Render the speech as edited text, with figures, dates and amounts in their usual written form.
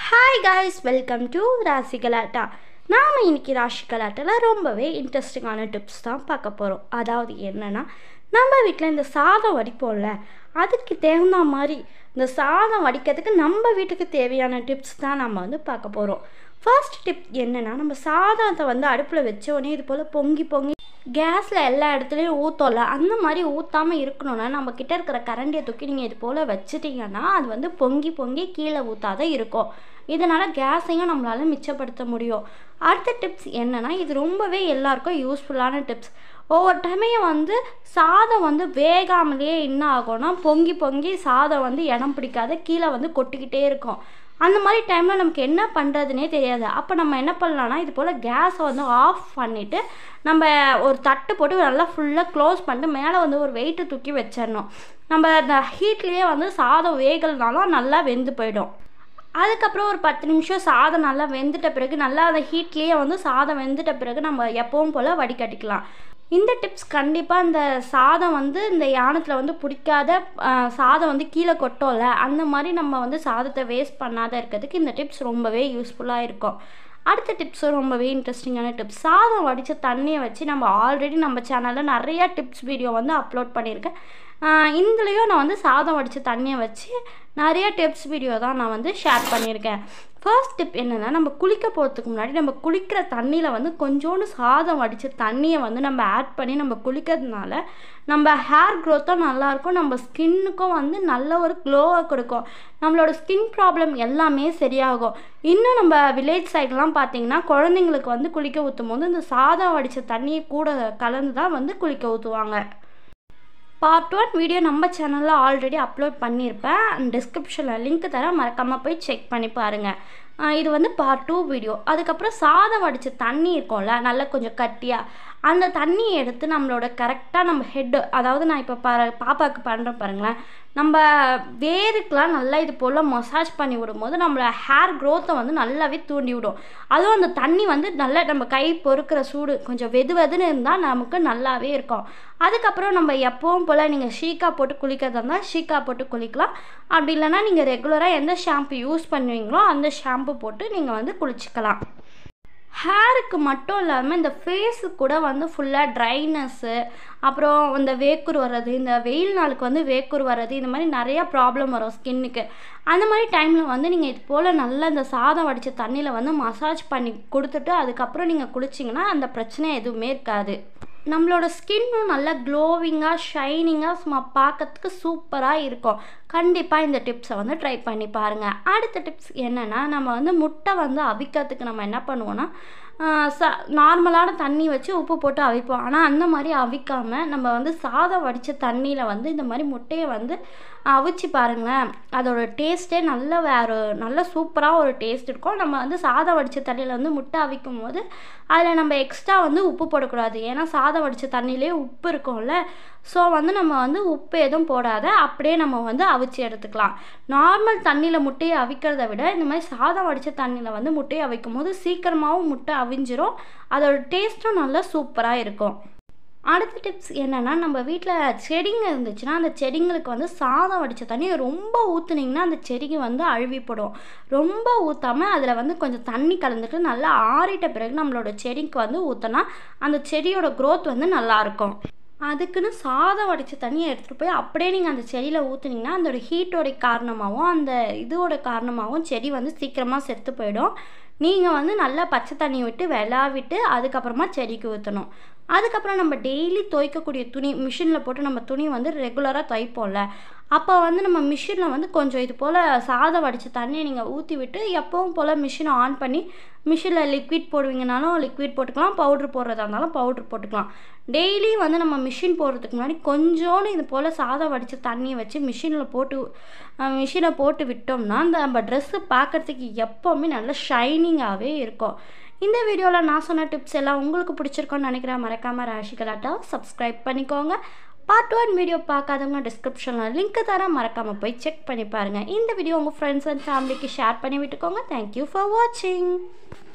Hi guys, welcome to ராசி கலாட்டா. நாம இன்னைக்கு ராசி கலாட்டால ரொம்பவே இன்ட்ரெஸ்டிங்கான டிப்ஸ் தான் பார்க்க போகிறோம். அதாவது என்னன்னா, நம்ம வீட்டில் இந்த சாதம் வடிப்போம்ல, அதுக்கு தகுந்த மாதிரி இந்த சாதம் வடிக்கிறதுக்கு நம்ம வீட்டுக்கு தேவையான டிப்ஸ் தான் நம்ம பார்க்க போகிறோம். ஃபர்ஸ்ட் டிப் என்னென்னா, நம்ம சாதத்தை அடுப்பில் வச்ச உடனே இது போல் பொங்கி கேஸில் எல்லா இடத்துலையும் ஊற்றோம்ல, அந்த மாதிரி ஊற்றாமல் இருக்கணும்னா நம்மக்கிட்ட இருக்கிற கரண்டியை தூக்கி நீங்கள் இது போல் வச்சுட்டிங்கன்னா அது பொங்கி கீழே ஊற்றாத இருக்கும். இதனால் கேஸையும் நம்மளால் மிச்சப்படுத்த முடியும். அடுத்த டிப்ஸ் என்னென்னா, இது ரொம்பவே எல்லாருக்கும் யூஸ்ஃபுல்லான டிப்ஸ். ஒவ்வொரு டைமையும் சாதம் வேகாமலேயே என்ன ஆகும்னா, பொங்கி சாதம் இடம் பிடிக்காத கீழே கொட்டிக்கிட்டே இருக்கும். அந்த மாதிரி டைமில் நமக்கு என்ன பண்ணுறதுனே தெரியாது. அப்போ நம்ம என்ன பண்ணலான்னா, இது போல் கேஸை ஆஃப் பண்ணிவிட்டு நம்ம ஒரு தட்டு போட்டு நல்லா ஃபுல்லாக க்ளோஸ் பண்ணிட்டு மேலே ஒரு வெயிட்டை தூக்கி வச்சிடணும். நம்ம அந்த ஹீட்லேயே சாதம் வேகலைனாலும் நல்லா வெந்து போயிடும். அதுக்கப்புறம் ஒரு 10 நிமிஷம் சாதம் நல்லா வெந்துட்ட பிறகு, நல்லா அந்த ஹீட்லேயே சாதம் வெந்துட்ட பிறகு நம்ம எப்பவும் போல் வடிகட்டிக்கலாம். இந்த டிப்ஸ் கண்டிப்பாக இந்த சாதம் இந்த யானத்தில் பிடிக்காத சாதம் கீழே கொட்டோம்ல, அந்த மாதிரி நம்ம சாதத்தை வேஸ்ட் பண்ணாத இருக்கிறதுக்கு இந்த டிப்ஸ் ரொம்பவே யூஸ்ஃபுல்லாக இருக்கும். அடுத்த டிப்ஸும் ரொம்பவே இன்ட்ரெஸ்டிங்கான டிப்ஸ். சாதம் வடித்த தண்ணியை வச்சு நம்ம ஆல்ரெடி நம்ம சேனலில் நிறையா டிப்ஸ் வீடியோ அப்லோட் பண்ணியிருக்கேன். இதுலேயும் நான் சாதம் வடித்த தண்ணியை வச்சு நிறையா டிப்ஸ் வீடியோ தான் நான் ஷேர் பண்ணியிருக்கேன். ஃபர்ஸ்ட் டிப் என்னென்னா, நம்ம குளிக்க போகிறதுக்கு முன்னாடி நம்ம குளிக்கிற தண்ணியில் கொஞ்சோண்டு சாதம் வடித்த தண்ணியை நம்ம ஆட் பண்ணி நம்ம குளிக்கிறதுனால நம்ம ஹேர் க்ரோத்தும் நல்லாயிருக்கும், நம்ம ஸ்கின்னுக்கும் நல்ல ஒரு க்ளோவை கொடுக்கும், நம்மளோட ஸ்கின் ப்ராப்ளம் எல்லாமே சரியாகும். இன்னும் நம்ம வில்லேஜ் சைட்லாம் பார்த்திங்கன்னா, குழந்தைங்களுக்கு குளிக்க ஊற்றும் போது இந்த சாதம் வடித்த தண்ணியை கூட கலந்து தான் குளிக்க ஊற்றுவாங்க. பார்ட் 1 வீடியோ நம்ம சேனலில் ஆல்ரெடி அப்லோட் பண்ணியிருப்பேன். டிஸ்கிரிப்ஷனில் லிங்க் தரேன், மறக்காமல் போய் செக் பண்ணி பாருங்கள். இது பார்ட் 2 வீடியோ. அதுக்கப்புறம் சாதம் வடித்த தண்ணி இருக்கும்ல, நல்லா கொஞ்சம் கட்டியாக, அந்த தண்ணியை எடுத்து நம்மளோட கரெக்டாக நம்ம ஹெட்டு, அதாவது நான் இப்போ பாப்பாவுக்கு பண்ணுறேன் பாருங்களேன், நம்ம வேருக்கெலாம் நல்லா இது போல் மசாஜ் பண்ணி விடும்போது நம்மளோட ஹேர் க்ரோத்தை நல்லாவே தூண்டி விடும். அதுவும் அந்த தண்ணி நல்லா நம்ம கை பொறுக்கிற சூடு கொஞ்சம் வெதுன்னு இருந்தால் நமக்கு நல்லாவே இருக்கும். அதுக்கப்புறம் நம்ம எப்பவும் போல் நீங்கள் ஷீக்கா போட்டு குளிக்கிறதா இருந்தால் ஷீக்கா போட்டு குளிக்கலாம். அப்படி இல்லைனா நீங்கள் ரெகுலராக எந்த ஷாம்பு யூஸ் பண்ணுவீங்களோ அந்த ஷாம்பு போட்டு நீங்கள் குளிச்சிக்கலாம். ஹேருக்கு மட்டும் இல்லாமல் இந்த ஃபேஸுக்கு கூட ஃபுல்லாக ட்ரைனஸ்ஸு, அப்புறம் இந்த வேக்குரு வர்றது, இந்த வெயில் நாளுக்கு வேக்குரு வர்றது, இந்த மாதிரி நிறையா ப்ராப்ளம் வரும் ஸ்கின்னுக்கு. அந்த மாதிரி டைமில் நீங்கள் இது போல் நல்லா இந்த சாதம் வடித்த தண்ணியில் மசாஜ் பண்ணி கொடுத்துட்டு அதுக்கப்புறம் நீங்கள் குளிச்சிங்கன்னா அந்த பிரச்சனை எதுவுமே இருக்காது. நம்மளோட ஸ்கின்னும் நல்லா க்ளோவிங்காக ஷைனிங்காக சும்மா பார்க்கறதுக்கு சூப்பராக இருக்கும். கண்டிப்பாக இந்த டிப்ஸை ட்ரை பண்ணி பாருங்கள். அடுத்த டிப்ஸ் என்னென்னா, நம்ம முட்டை அவிக்கிறதுக்கு நம்ம என்ன பண்ணுவோன்னா, நார்மலான தண்ணி வச்சு உப்பு போட்டு அவிப்போம். ஆனால் அந்த மாதிரி அவிக்காமல் நம்ம சாதம் வடித்த தண்ணியில் இந்த மாதிரி முட்டையை அவிச்சு பாருங்களேன், அதோட டேஸ்ட்டே நல்ல சூப்பராக ஒரு டேஸ்ட் இருக்கும். நம்ம சாதம் வடித்த தண்ணியில் முட்டை அவிக்கும் போது அதில் நம்ம எக்ஸ்ட்ரா உப்பு போடக்கூடாது. ஏன்னா சாதம் வடித்த தண்ணியிலே உப்பு இருக்கும்ல, ஸோ நம்ம உப்பு எதுவும் போடாத அப்படியே நம்ம அவிச்சு எடுத்துக்கலாம். நார்மல் தண்ணியில் முட்டையை அவிக்கிறத விட இந்த மாதிரி சாதம் வடித்த தண்ணியில் முட்டையை அவிக்கும் போது சீக்கிரமாகவும் முட்டை அவிஞ்சிரும், அதோட டேஸ்ட்டும் நல்லா சூப்பராக இருக்கும். அடுத்த டிப்ஸ் என்னென்னா, நம்ம வீட்டில் செடிங்க இருந்துச்சுன்னா அந்த செடிங்களுக்கு சாதம் வடித்த தண்ணியை ரொம்ப ஊற்றுனீங்கன்னா அந்த செடிக்கு அழுவிப்படும். ரொம்ப ஊற்றாமல் அதில் கொஞ்சம் தண்ணி கலந்துட்டு நல்லா ஆறிட்ட பிறகு நம்மளோட செடிக்கு ஊற்றினா அந்த செடியோட க்ரோத் நல்லாயிருக்கும். அதுக்குன்னு சாதம் வடித்த தண்ணியை எடுத்துகிட்டு போய் அப்படியே நீங்கள் அந்த செடியில் ஊற்றுனீங்கன்னா அதோட ஹீட்டோடைய காரணமாகவும் அந்த இதோட காரணமாகவும் செடி சீக்கிரமாக செத்து போயிடும். நீங்கள் நல்லா பச்சை தண்ணி விட்டு விட்டு அதுக்கப்புறமா செடிக்கு ஊற்றணும். அதுக்கப்புறம் நம்ம டெய்லி துவைக்கக்கூடிய துணி மிஷினில் போட்டு நம்ம துணி ரெகுலராக துவைப்போம்ல, அப்போ நம்ம மிஷினில் கொஞ்சம் இது போல் சாதம் வடித்த தண்ணியை நீங்கள் ஊற்றி விட்டு எப்பவும் போல் மிஷினை ஆன் பண்ணி மிஷினில் லிக்விட் போடுவீங்கனாலும் லிக்விட் போட்டுக்கலாம், பவுட்ரு போடுறதா இருந்தாலும் பவுட்ரு போட்டுக்கலாம். டெய்லி நம்ம மிஷின் போடுறதுக்கு முன்னாடி கொஞ்சோண்டு இது போல் சாதம் வடித்த தண்ணியை வச்சு மிஷினை போட்டு விட்டோம்னா நம்ம ட்ரெஸ்ஸு பார்க்குறதுக்கு எப்போவுமே நல்லா ஷைனிங்காகவே இருக்கும். இந்த வீடியோவில் நான் சொன்ன டிப்ஸ் எல்லாம் உங்களுக்கு பிடிச்சிருக்கோன்னு நினைக்கிறேன். மறக்காமல் ராசி கலாட்டா சப்ஸ்கிரைப் பண்ணிக்கோங்க. பார்ட் 1 வீடியோ பார்க்காதவங்க டிஸ்கிரிப்ஷனில் லிங்க் தரேன், மறக்காமல் போய் செக் பண்ணி பாருங்கள். இந்த வீடியோ உங்கள் ஃப்ரெண்ட்ஸ் அண்ட் ஃபேமிலிக்கு ஷேர் பண்ணி விட்டுக்கோங்க. தேங்க்யூ ஃபார் வாட்சிங்.